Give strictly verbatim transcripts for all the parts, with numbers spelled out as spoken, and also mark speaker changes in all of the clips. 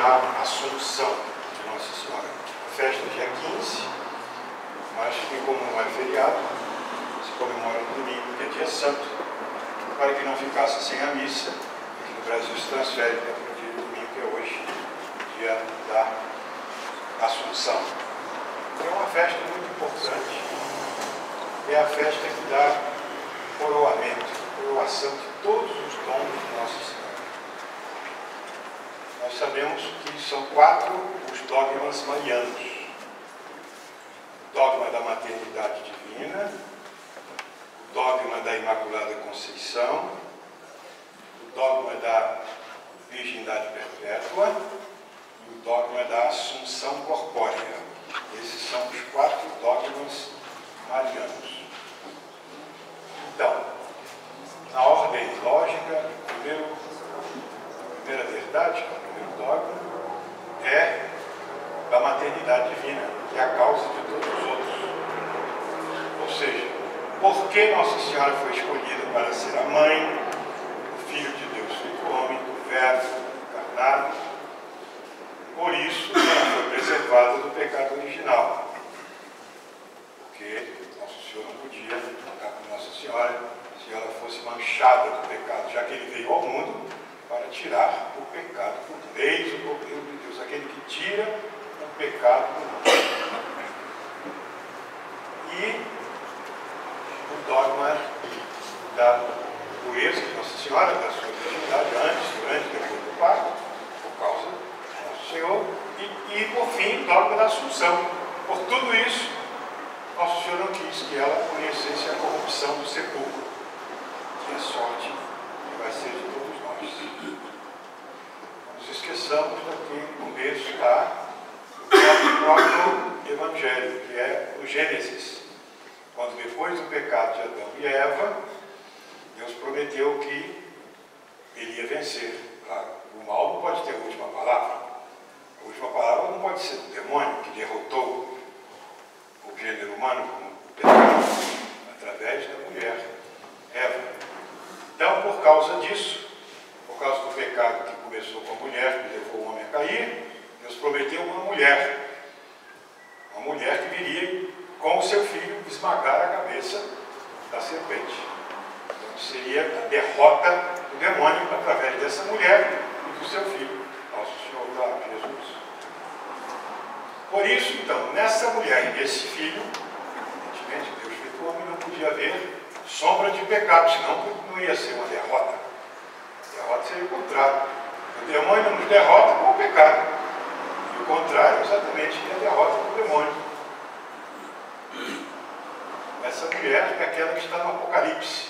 Speaker 1: da Assunção de Nossa Senhora. A festa é dia quinze, mas que como não é feriado, se comemora no domingo, que é dia santo, para que não ficasse sem a missa. Aqui no Brasil se transfere para o dia do domingo, que é hoje, dia da Assunção. É uma festa muito importante, é a festa que dá coroamento, coroação de todos os dons de Nossa Senhora. Nós sabemos que são quatro os dogmas marianos: o dogma da maternidade divina, o dogma da Imaculada Conceição, o dogma da virgindade perpétua e o dogma da Assunção corpórea. Esses são os quatro dogmas marianos. Então, na ordem lógica, primeiro, a primeira verdade, que é o primeiro dogma, é da maternidade divina, que é a causa de todos os outros. Ou seja, por que Nossa Senhora foi escolhida para ser a mãe, o Filho de Deus feito homem, do Verbo encarnado? Por isso, ela foi preservada do pecado original. Porque Nosso Senhor não podia ficar com Nossa Senhora se ela fosse manchada do pecado, já que ele veio ao mundo para tirar o pecado por leis do Cordeiro de Deus, aquele que tira o pecado do mundo. E o dogma da pureza de Nossa Senhora, da sua virgindade, antes, durante e depois do parto, por causa de Nosso Senhor, e, e por fim, o dogma da Assunção. Por tudo isso, Nosso Senhor não quis que ela conhecesse a corrupção do sepulcro, que é a sorte que vai ser de todos nós. Não nos esqueçamos daquele começo lá do próprio Evangelho, que é o Gênesis, quando depois do pecado de Adão e Eva, Deus prometeu que ele ia vencer. Tá? O mal não pode ter a última palavra. A última palavra não pode ser do demônio, que derrotou o gênero humano com o pecado através da mulher, Eva. Então, por causa disso, por causa do pecado que começou com a mulher, que levou o homem a cair, Deus prometeu uma mulher, uma mulher que viria com o seu filho esmagar a cabeça da serpente. Então, seria a derrota do demônio através dessa mulher e do seu filho, nosso Senhor lá, Jesus. Por isso, então, nessa mulher e nesse filho, evidentemente, Deus feito homem, não podia haver sombra de pecado, senão não ia ser uma derrota. A derrota seria o contrário. O demônio nos derrota com o pecado. E o contrário, exatamente, é a derrota do demônio. Essa mulher é aquela que está no Apocalipse.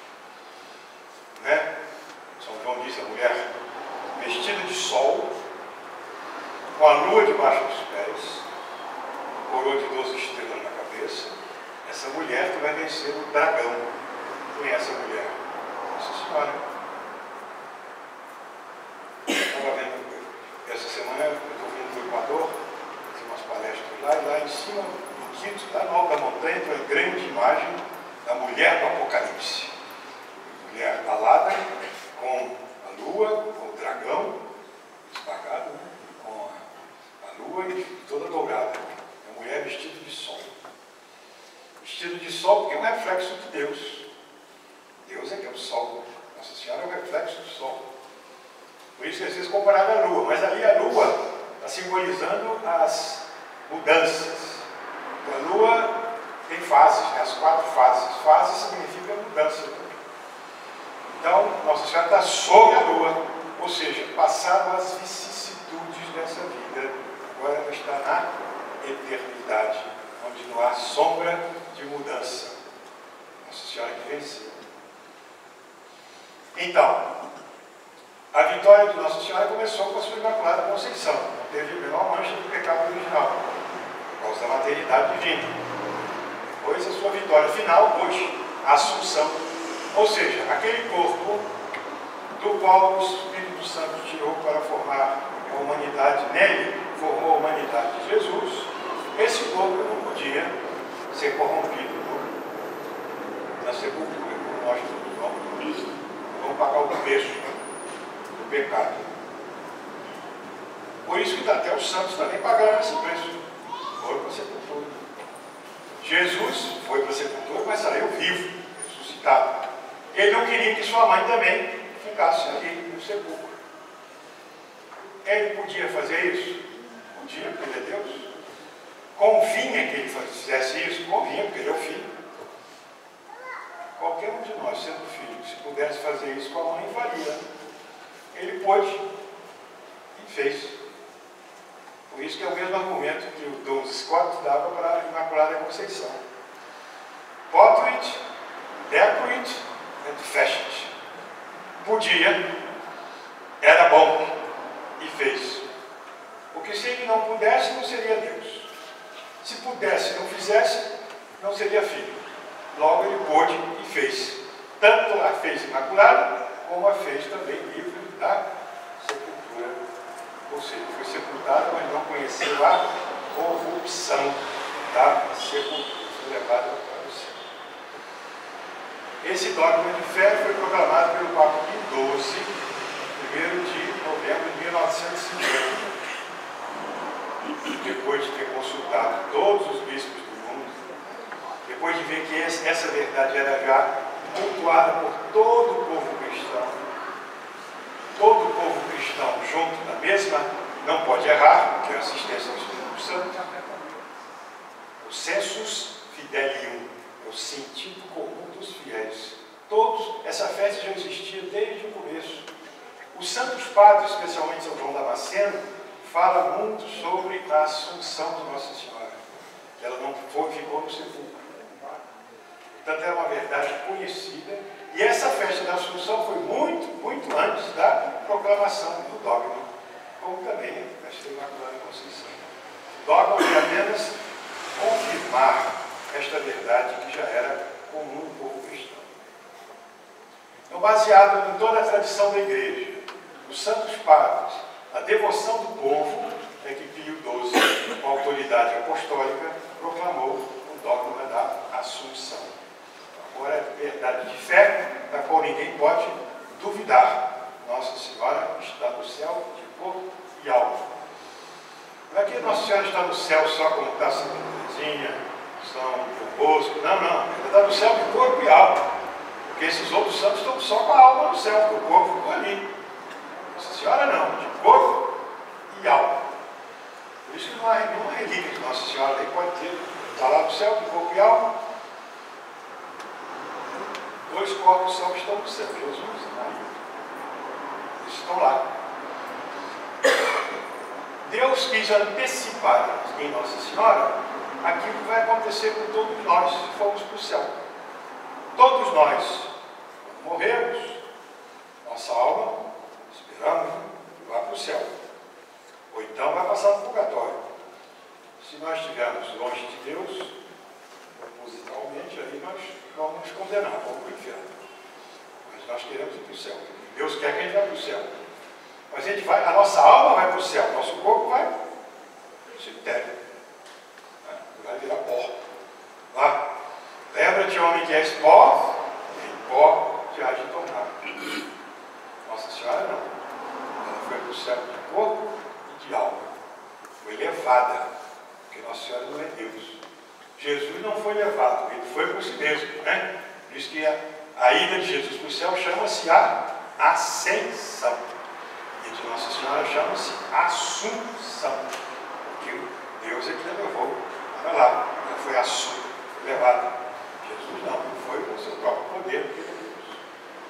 Speaker 1: Né? São João diz: a mulher vestida de sol, com a lua debaixo dos pés, coroa de doze estrelas na cabeça. Essa mulher que vai vencer o dragão. Quem é essa mulher? Nossa Senhora. Eu estava vendo, essa semana eu estou vindo do Equador, fiz umas palestras lá, e lá em cima, no Quito, lá no alto da montanha, tem uma grande imagem da mulher do Apocalipse. Mulher alada, com a lua, com o dragão, espagado, né? Com a, a lua e toda dourada. É uma mulher vestida de sol. Vestido de sol porque é um reflexo de Deus. Deus é que é o sol. Nossa Senhora é o reflexo do sol. Por isso que às vezes comparado à lua. Mas ali a lua está simbolizando as mudanças. A lua tem fases, né? As quatro fases. Fases significa mudança. Então, Nossa Senhora está sobre a lua. Ou seja, passaram as vicissitudes dessa vida. Agora ela está na eternidade, onde não há sombra de mudança. Nossa Senhora que venceu. Então, a vitória de Nossa Senhora começou com a sua Imaculada Conceição. Não teve a menor mancha do pecado original, por causa da maternidade divina. Depois, a sua vitória final, hoje, a Assunção. Ou seja, aquele corpo do qual o Espírito Santo tirou para formar a humanidade, nele formou a humanidade de Jesus. Esse corpo não podia ser corrompido na sepultura, como nós todos vamos, vamos pagar o preço do pecado. Por isso que até os santos também pagaram esse preço. Foram para a sepultura. Jesus foi para a sepultura, mas saiu vivo, ressuscitado. Ele não queria que sua mãe também ficasse ali no sepulcro. Ele podia fazer isso? Podia, porque ele é Deus. Convinha que ele fizesse isso? Convinha, porque ele é o filho. Qualquer um de nós, sendo filho, se pudesse fazer isso com a mãe, faria. Ele pôde e fez. Por isso que é o mesmo argumento que o Dom Scott dava para a Imaculada Conceição. Bought it, decorate it and fashion it. Podia, era bom e fez. Porque se ele não pudesse, não seria Deus. Se pudesse e não fizesse, não seria filho. Logo ele pôde e fez. Tanto a fez Imaculada, como a fez também livre da sepultura. Ou seja, foi sepultado, mas não conheceu a corrupção da sepultura. Foi levado para o céu. Esse dogma de fé foi proclamado pelo Papa Pio doze, primeiro de novembro de mil novecentos e cinquenta. Depois de ter consultado todos os bispos do mundo, depois de ver que essa verdade era já pontuada por todo o povo cristão, todo o povo cristão junto na mesma, não pode errar, porque é a assistência do Espírito Santo. O sensus fidelium, é o sentido comum dos fiéis. Todos, essa festa já existia desde o começo. Os santos padres, especialmente São João Damasceno, fala muito sobre a Assunção de Nossa Senhora. Ela não foi, ficou no sepulcro. Portanto, era uma verdade conhecida. E essa festa da Assunção foi muito, muito antes da proclamação do dogma, como também a festa da Imaculada Conceição. O dogma foi apenas confirmar esta verdade que já era comum no povo cristão. Então, baseado em toda a tradição da Igreja, os santos padres, a devoção do povo, é que Pio doze, com autoridade apostólica, proclamou o dogma da Assunção. Agora é verdade de fé, da qual ninguém pode duvidar. Nossa Senhora está no céu de corpo e alma. Não é que Nossa Senhora está no céu só como está Santa Teresinha, São João Bosco. Não, não. Ela está no céu de corpo e alma. Porque esses outros santos estão só com a alma no céu, porque o corpo ficou ali. Nossa Senhora não, de corpo e alma. Por isso que não há nenhuma relíquia de Nossa Senhora, aí pode ter, está lá no céu, de corpo e alma. Dois corpos só estão no céu, Jesus e Maria. Eles estão lá. Deus quis antecipar em Nossa Senhora aquilo que vai acontecer com todos nós se formos para o céu. Todos nós, quando morremos, nossa alma, esperamos, vai para o céu. Ou então vai passar no purgatório. Se nós estivermos longe de Deus, propositalmente, aí nós vamos nos condenar, vamos para o inferno. Mas nós queremos ir para o céu. Deus quer que a gente vá para o céu. Mas a gente vai, a nossa alma vai para o céu, nosso corpo vai para o cemitério. Vai virar pó. Lá. Lembra-te, homem, que és pó, em pó te há de tornar. Nossa Senhora não. Ela foi para o céu de corpo e de alma. Foi levada, porque Nossa Senhora não é Deus. Jesus não foi levado, ele foi por si mesmo, né? Por isso que a, a ida de Jesus para o céu chama-se a ascensão. E de Nossa Senhora chama-se assunção. Porque Deus é que a levou para lá. Ela foi assunta, foi levada. Jesus não, foi com o seu próprio poder, porque ele é Deus.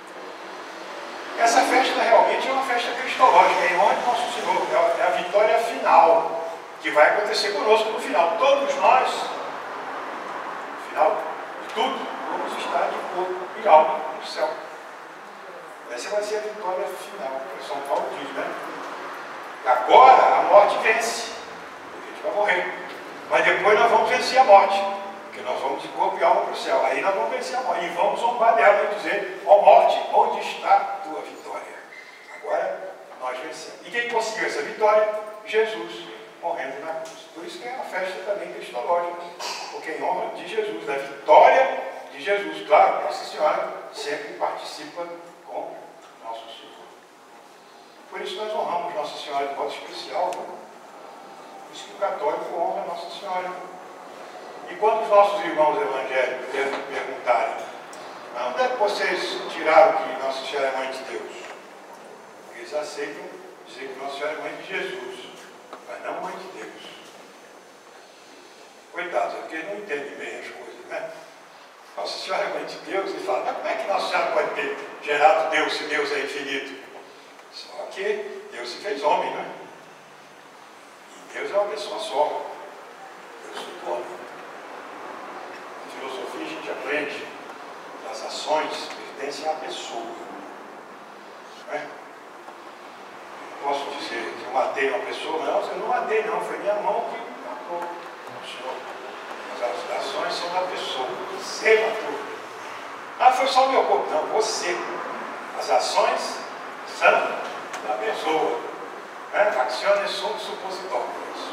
Speaker 1: Essa festa realmente é uma festa cristológica, é onde Nosso Senhor, é a vitória final, que vai acontecer conosco no final. Todos nós, no final de tudo, vamos estar de corpo e alma no céu. Essa vai ser a vitória final, que São Paulo diz, né? Agora a morte vence, porque a gente vai morrer. Mas depois nós vamos vencer a morte, porque nós vamos de corpo e alma para o céu. Aí nós vamos vencer a morte e vamos zombar dela e dizer: ó morte, onde está a tua vitória? Agora nós vencemos. E quem conseguiu essa vitória? Jesus, morrendo na cruz. Por isso que é uma festa também cristológica, porque em honra de Jesus, da vitória de Jesus. Claro, Nossa Senhora sempre participa com Nosso Senhor. Por isso nós honramos Nossa Senhora de modo especial. Né? Por isso que o católico honra Nossa Senhora. E quando os nossos irmãos evangélicos perguntarem, onde é que vocês tiraram que Nossa Senhora é mãe de Deus? Eles aceitam dizer que Nossa Senhora é mãe de Jesus, mas não mãe de Deus. Coitados, é porque eles não entendem bem as coisas, né? Nossa Senhora é mãe de Deus, e fala, mas como é que Nossa Senhora pode ter gerado Deus se Deus é infinito? Só que Deus se fez homem, né? E Deus é uma pessoa só. Deus foi homem. Na filosofia a gente aprende que as ações pertencem à pessoa. Não é? Eu posso dizer que eu matei uma pessoa, não, eu não matei não, foi minha mão que matou o senhor. Mas as ações são da pessoa. Você matou. Ah, foi só o meu corpo. Não, você. As ações são da pessoa. Né? Acciones sunt suppositórias.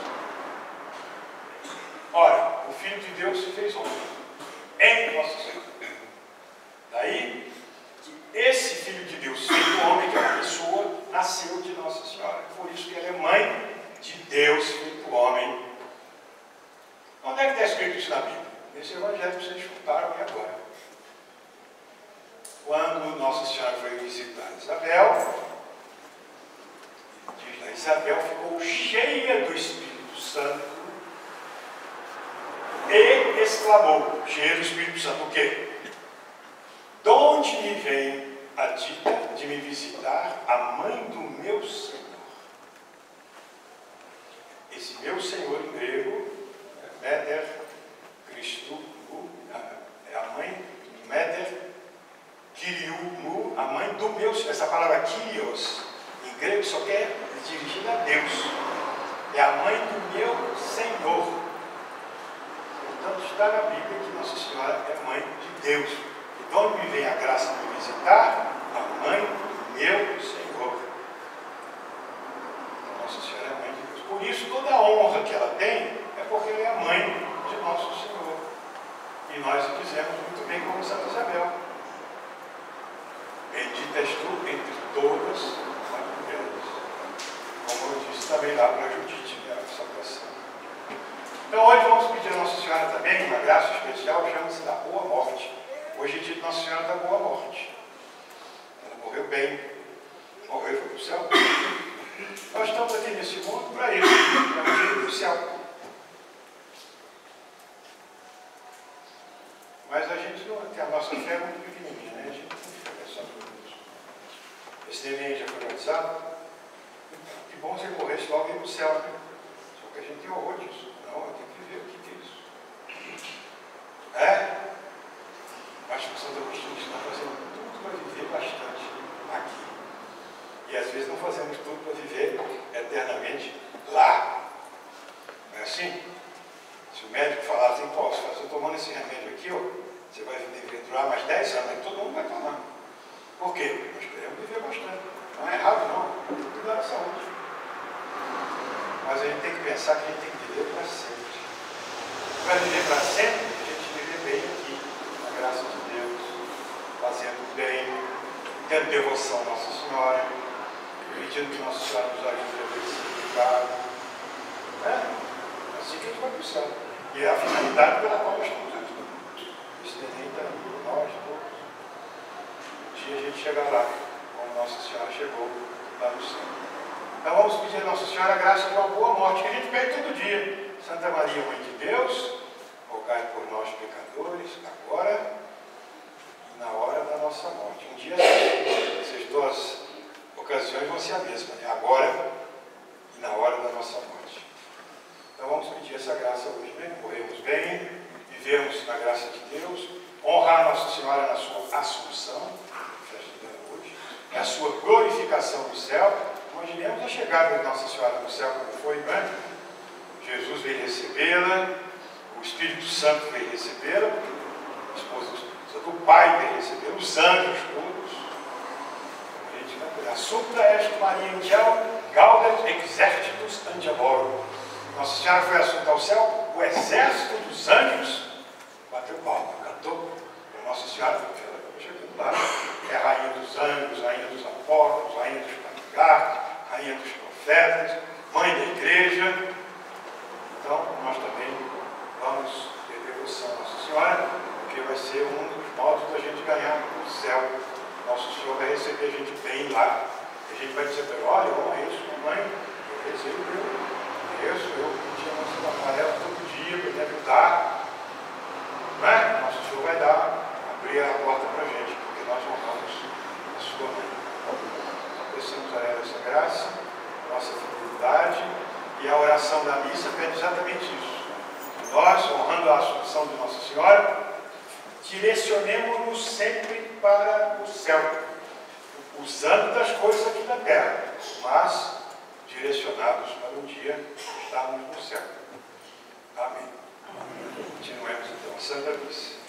Speaker 1: Ora, o Filho de Deus se fez homem em Nossa Senhora. Daí que esse Filho de Deus, feito homem, que é uma pessoa, nasceu de Nossa Senhora. Por isso que ela é mãe de Deus feito homem. Onde é que está escrito isso na Bíblia? Nesse evangelho que vocês escutaram aí agora. Quando Nossa Senhora foi visitar Isabel, diz lá, Isabel ficou cheia do Espírito Santo e exclamou, cheia do Espírito Santo, o quê? De onde me vem a dica de me visitar a mãe do meu Senhor? Esse meu Senhor em grego é Meter Christou, é a mãe, Meter Kyriou, a mãe do meu Senhor. Essa palavra Kyrios, em grego, só quer dirigida a Deus. É a mãe do meu Senhor. Portanto, está na Bíblia que Nossa Senhora é mãe de Deus. E de onde me vem a graça de me visitar? A mãe do meu Senhor. Nossa Senhora é mãe de Deus. Por isso, toda a honra que ela tem é porque ela é a mãe de Nosso Senhor. E nós o dizemos muito bem como Santa Isabel. Bendita és tu entre todas as mulheres. Como eu disse também lá para a Judite, né, essa oração. Então hoje vamos pedir a Nossa Senhora também uma graça especial, chama-se da Boa Morte. Hoje é dia de Nossa Senhora da Boa Morte. Ela morreu bem, morreu e foi para o céu. Nós estamos aqui nesse mundo para isso, para o dia do céu. Mas a gente não tem a nossa fé muito pequenininha, né? A gente não fica pensando nisso. Esse neném já foi batizado. Que bom se ele morresse logo e ir para o céu, né? Só que a gente tem horror disso. Não, eu tenho que ver o que é isso. É? Acho que o Santo Agostinho está fazendo tudo para viver bastante aqui. E às vezes não fazemos tudo para viver eternamente lá. Não é assim? Se o médico falar assim, pô, se você tomando esse remédio aqui, ó, você vai viver durar mais dez anos, aí todo mundo vai tomar. Por quê? Nós queremos viver bastante. Não é errado, não. Tem que cuidar da saúde. Mas a gente tem que pensar que a gente tem que viver para sempre. Para viver para sempre, a gente viver bem aqui, na graça de Deus, fazendo o bem, tendo devoção a Nossa Senhora, pedindo que Nossa Senhora nos ajude a ver esse pecado. É assim que a gente vai para o céu. E é a finalidade pela qual nós estamos aqui. Esse neném está aí, nós todos. Um dia a gente chegar lá, como Nossa Senhora chegou lá no céu. Então vamos pedir a Nossa Senhora a graça de uma boa morte, que a gente pede todo dia. Santa Maria, Mãe de Deus, rogai por nós pecadores, agora e na hora da nossa morte. Um dia essas duas ocasiões vão ser a mesma, né? Agora e na hora da nossa morte. Então vamos pedir essa graça hoje, né? Morremos bem, vivemos na graça de Deus, honrar Nossa Senhora na sua Assunção, festa dela hoje, na sua glorificação do céu. Imaginemos a chegada de Nossa Senhora no céu, como foi, não é? Jesus veio recebê-la, o Espírito Santo veio recebê-la, a esposa do Pai veio recebê-la, os anjos todos. A gente vai Assumpta est Maria in cielo, gaudet exercitus angelorum. Nossa Senhora foi assunta ao céu, o exército dos anjos bateu palma, cantou. A Nossa Senhora foi chegando lá, é a rainha dos anjos, rainha dos apóstolos, rainha dos patriarcas, rainha dos profetas, mãe da igreja. Então, nós também vamos ter devoção a Nossa Senhora, porque vai ser um dos modos da gente ganhar o céu. Nosso Senhor vai receber a gente bem lá. E a gente vai dizer para ele: olha, olha isso, mamãe, eu rezei o meu isso, eu pedi a Nossa Amarela todo dia para me ajudar. Não é? Nosso Senhor vai dar, abrir a porta para a gente, porque nós honramos a sua mãe. Então, precisamos a ela essa graça, nossa fidelidade, e a oração da missa pede exatamente isso. Nós, honrando a Assunção de Nossa Senhora, direcionemos-nos sempre para o céu, usando das coisas aqui da terra, mas direcionados para um dia estarmos no céu. Amém. Continuemos então a Santa Missa.